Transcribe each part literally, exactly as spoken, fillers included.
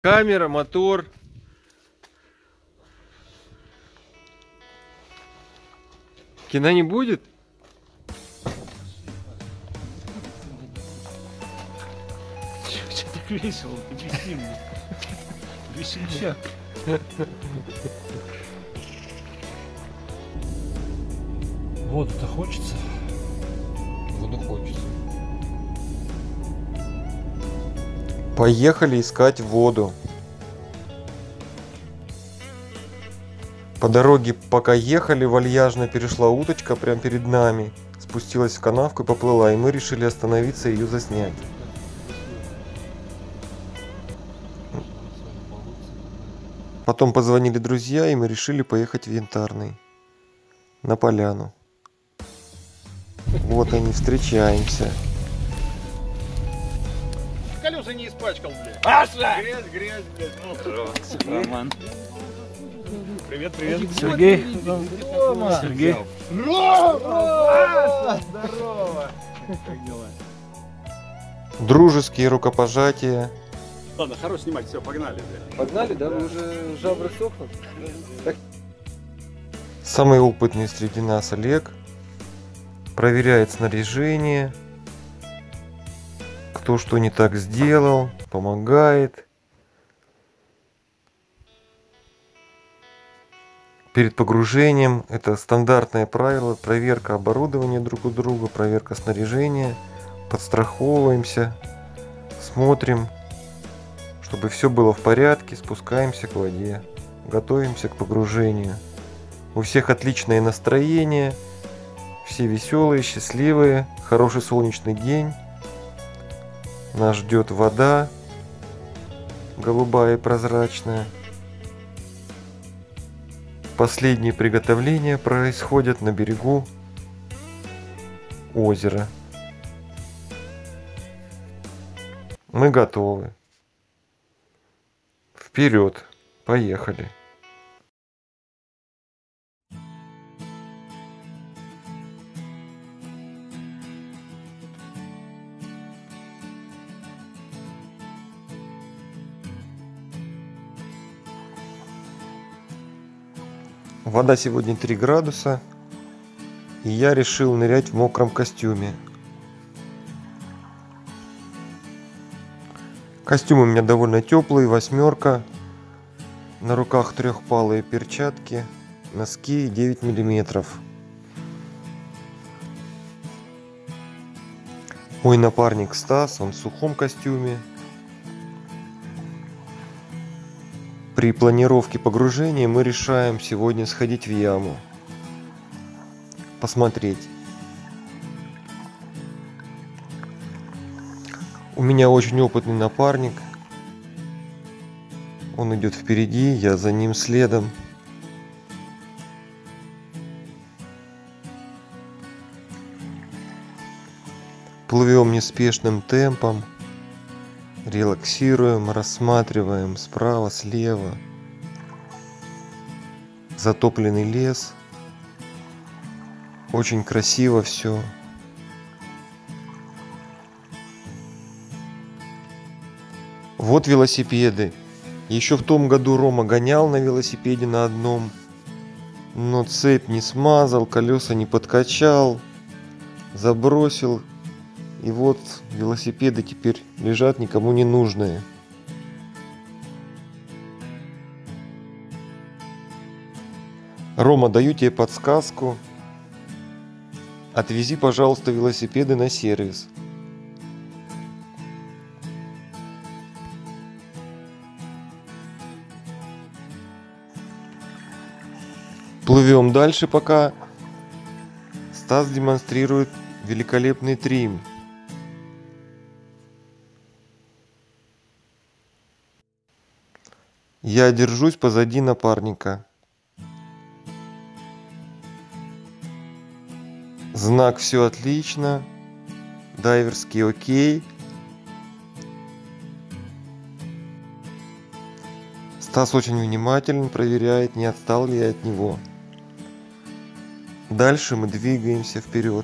Камера, мотор. Кино не будет? Че так весело? Объясни мне. Весельчак. Воду-то хочется? Воду хочется. Поехали искать воду. По дороге, пока ехали, вальяжно перешла уточка прямо перед нами. Спустилась в канавку и поплыла, и мы решили остановиться и ее заснять. Потом позвонили друзья, и мы решили поехать в Янтарный. На поляну. Вот они, встречаемся. Колеса не испачкал, блядь. Паша! Грязь, грязь, блядь. Ну, Роман. привет, привет. Сергей. Рома. Сергей. Рома! Здорово! Как дела? Дружеские рукопожатия. Ладно, хорош снимать, все, погнали, блядь. Погнали, да? Вы уже жабры сохнут? Самый опытный среди нас Олег проверяет снаряжение, кто что не так сделал, помогает. Перед погружением это стандартное правило: проверка оборудования друг у друга, проверка снаряжения, подстраховываемся, смотрим, чтобы все было в порядке, спускаемся к воде, готовимся к погружению. У всех отличное настроение, все веселые, счастливые, хороший солнечный день. Нас ждет вода, голубая и прозрачная. Последние приготовления происходят на берегу озера. Мы готовы. Вперед, поехали. Вода сегодня три градуса, и я решил нырять в мокром костюме. Костюм у меня довольно теплый, восьмерка. На руках трехпалые перчатки, носки девять миллиметров. Мой напарник Стас, он в сухом костюме. При планировке погружения мы решаем сегодня сходить в яму, посмотреть. У меня очень опытный напарник. Он идет впереди, я за ним следом. Плывем неспешным темпом, релаксируем, рассматриваем справа, слева затопленный лес. Очень красиво все. Вот велосипеды. Еще в том году Рома гонял на велосипеде на одном, но цепь не смазал, колеса не подкачал, забросил. И вот велосипеды теперь лежат никому не нужные. Рома, даю тебе подсказку. Отвези, пожалуйста, велосипеды на сервис. Плывем дальше, пока Стас демонстрирует великолепный трим. Я держусь позади напарника. Знак все отлично. Дайверский окей. Стас очень внимателен, проверяет, не отстал ли я от него. Дальше мы двигаемся вперед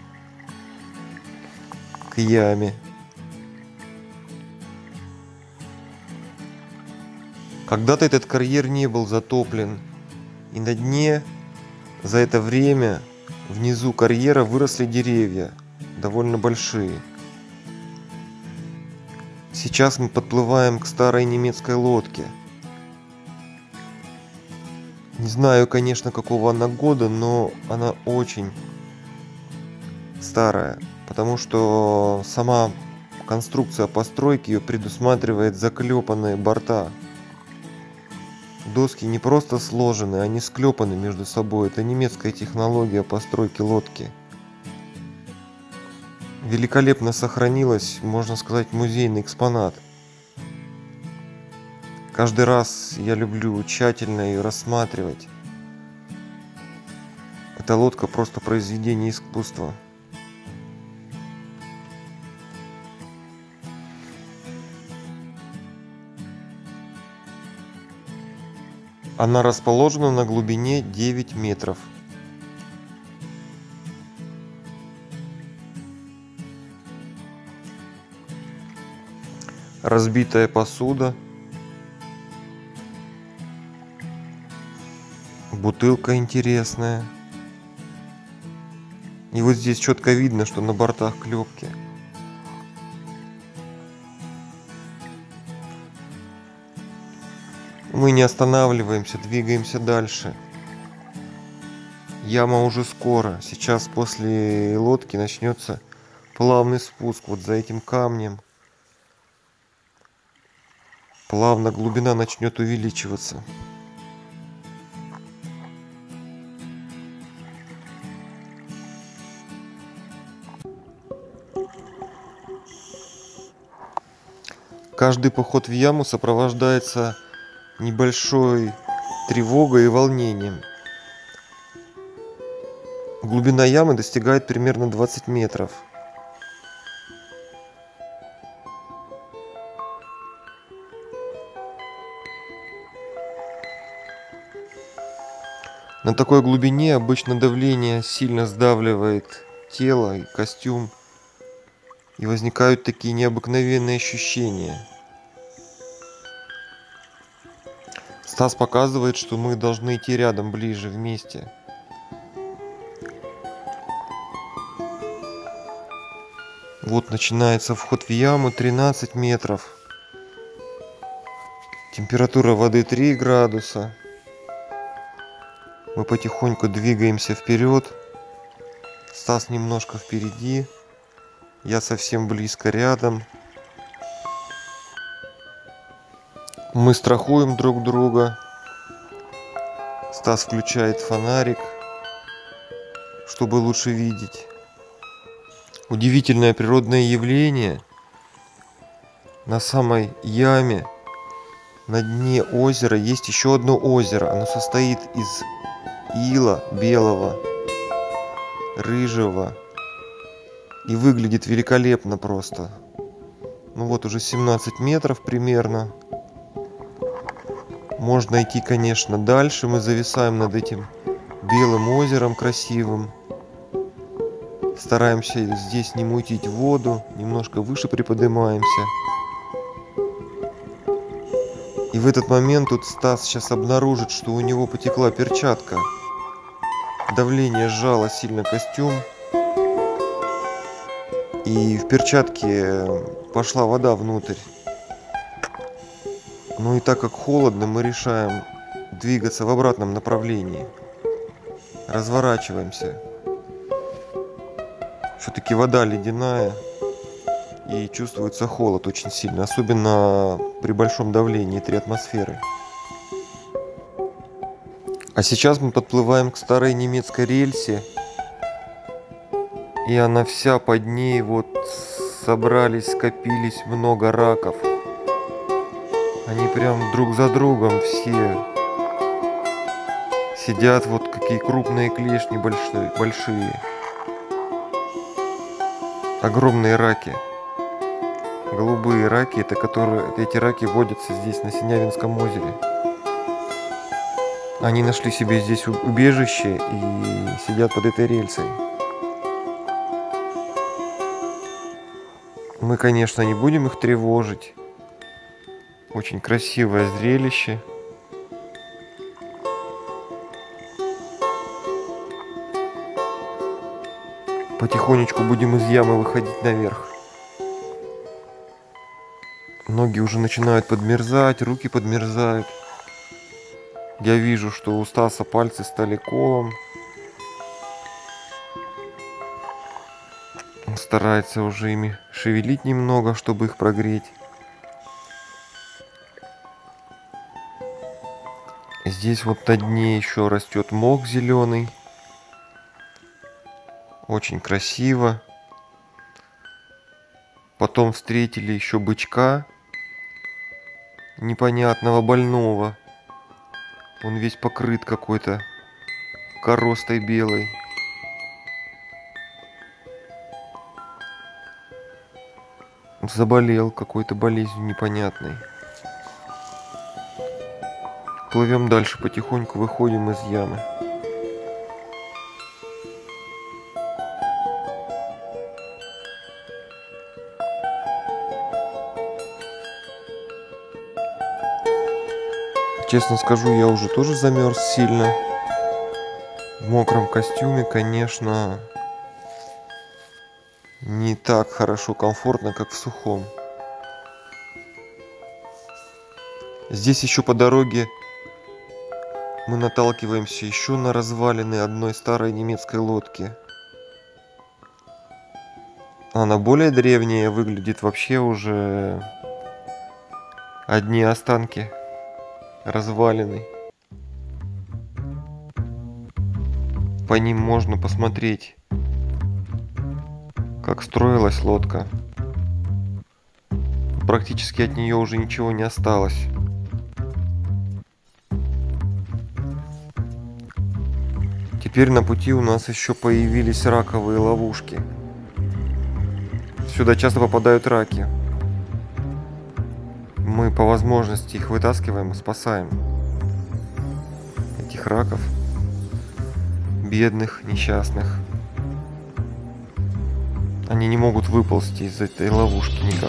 к яме. Когда-то этот карьер не был затоплен, и на дне за это время внизу карьера выросли деревья, довольно большие. Сейчас мы подплываем к старой немецкой лодке. Не знаю, конечно, какого она года, но она очень старая, потому что сама конструкция постройки ее предусматривает заклепанные борта. Доски не просто сложены, они склепаны между собой. Это немецкая технология постройки лодки. Великолепно сохранилась, можно сказать, музейный экспонат. Каждый раз я люблю тщательно ее рассматривать. Эта лодка просто произведение искусства. Она расположена на глубине девять метров. Разбитая посуда. Бутылка интересная. И вот здесь четко видно, что на бортах клепки. Мы не останавливаемся, двигаемся дальше. Яма уже скоро. Сейчас после лодки начнется плавный спуск вот за этим камнем. Плавно глубина начнет увеличиваться. Каждый поход в яму сопровождается небольшой тревогой и волнением. Глубина ямы достигает примерно двадцать метров. На такой глубине обычно давление сильно сдавливает тело и костюм, и возникают такие необыкновенные ощущения. Стас показывает, что мы должны идти рядом, ближе, вместе. Вот начинается вход в яму, тринадцать метров. Температура воды три градуса. Мы потихоньку двигаемся вперед. Стас немножко впереди. Я совсем близко рядом. Мы страхуем друг друга. Стас включает фонарик, чтобы лучше видеть. Удивительное природное явление. На самой яме, на дне озера, есть еще одно озеро. Оно состоит из ила белого, рыжего. И выглядит великолепно просто. Ну вот уже семнадцать метров примерно. Можно идти, конечно, дальше. Мы зависаем над этим белым озером красивым. Стараемся здесь не мутить воду. Немножко выше приподнимаемся. И в этот момент тут Стас сейчас обнаружит, что у него потекла перчатка. Давление сжало сильно костюм. И в перчатке пошла вода внутрь. Ну и так как холодно, мы решаем двигаться в обратном направлении. Разворачиваемся. Все-таки вода ледяная. И чувствуется холод очень сильно. Особенно при большом давлении три атмосферы. А сейчас мы подплываем к старой немецкой рельсе. И она вся под ней, вот собрались, скопились много раков. Они прям друг за другом все сидят, вот какие крупные клешни большие, большие. Огромные раки. Голубые раки, это которые, эти раки водятся здесь на Синявинском озере. Они нашли себе здесь убежище и сидят под этой рельсой. Мы, конечно, не будем их тревожить. Очень красивое зрелище. Потихонечку будем из ямы выходить наверх. Ноги уже начинают подмерзать, руки подмерзают. Я вижу, что у Стаса пальцы стали колом. Он старается уже ими шевелить немного, чтобы их прогреть. Здесь вот на дне еще растет мох зеленый. Очень красиво. Потом встретили еще бычка непонятного, больного. Он весь покрыт какой-то коростой белой. Заболел какой-то болезнью непонятной. Плывем дальше, потихоньку выходим из ямы. Честно скажу, я уже тоже замерз сильно. В мокром костюме, конечно, не так хорошо, комфортно, как в сухом. Здесь еще по дороге мы наталкиваемся еще на развалины одной старой немецкой лодки. Она более древняя, выглядит вообще уже одни останки, развалины. По ним можно посмотреть, как строилась лодка. Практически от нее уже ничего не осталось. Теперь на пути у нас еще появились раковые ловушки. Сюда часто попадают раки. Мы по возможности их вытаскиваем и спасаем. Этих раков. Бедных, несчастных. Они не могут выползти из этой ловушки никак.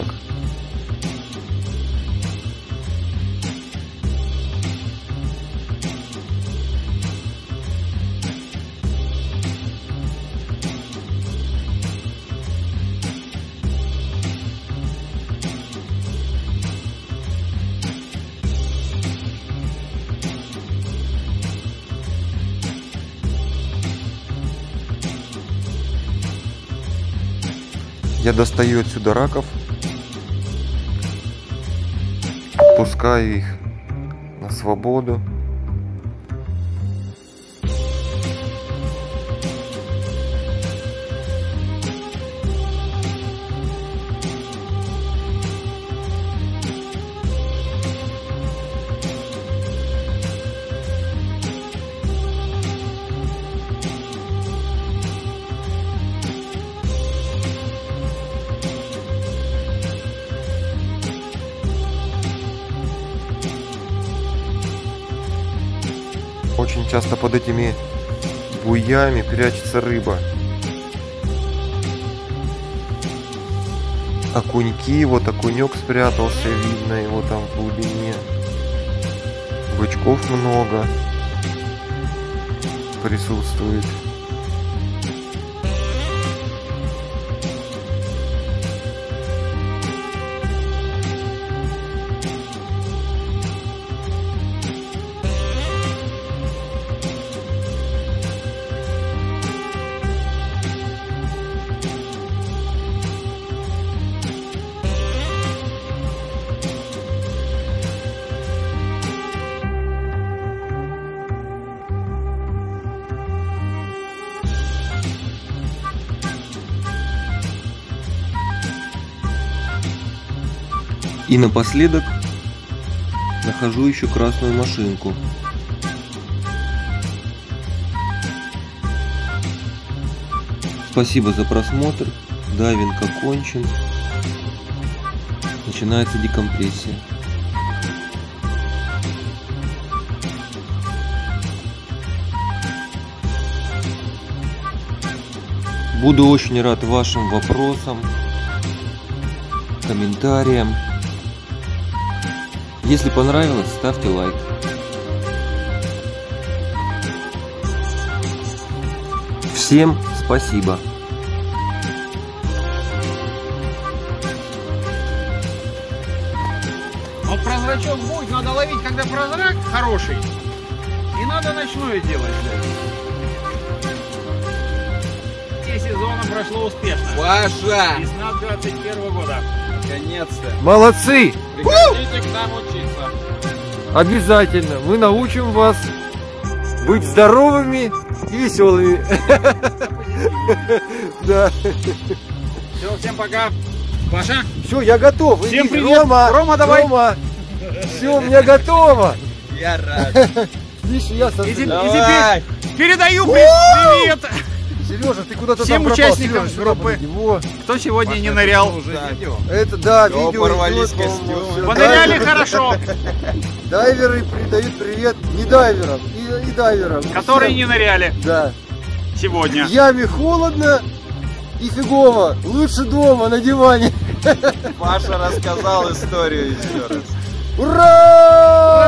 Я достаю отсюда раков, пускаю их на свободу. Очень часто под этими буями прячется рыба. Окуньки, вот окунек спрятался, видно его там в глубине. Бычков много присутствует. И напоследок нахожу еще красную машинку. Спасибо за просмотр. Дайвинг окончен. Начинается декомпрессия. Буду очень рад вашим вопросам, комментариям. Если понравилось, ставьте лайк. Всем спасибо. Вот прозрачок будет, надо ловить, когда прозрак хороший. И надо ночное делать. И сезона прошло успешно. Паша! Весна двадцать первого года. Наконец-то! Молодцы! Приходите к нам учиться! Обязательно. Мы научим вас быть здоровыми и веселыми. Да. Все, всем пока. Паша, Все, я готов. всем Иди, привет. Рома, Рома, давай. Рома. Все, у меня готово. Я рад! Видишь, я И, со... те- и Давай! теперь передаю при- привет Сережа, ты куда-то всем там пропал. участникам Сережа, сюда группы. подойди. Во. Кто сегодня не нырял. Это да, Кого видео порвались идет, по-моему, костюмы. всё. Поныряли Дайверы- хорошо, Дайверы передают привет не дайверам и, и дайверам. которые Всем. не ныряли Да. сегодня. В яме холодно и фигово. Лучше дома на диване. Паша рассказал историю еще раз. Ура!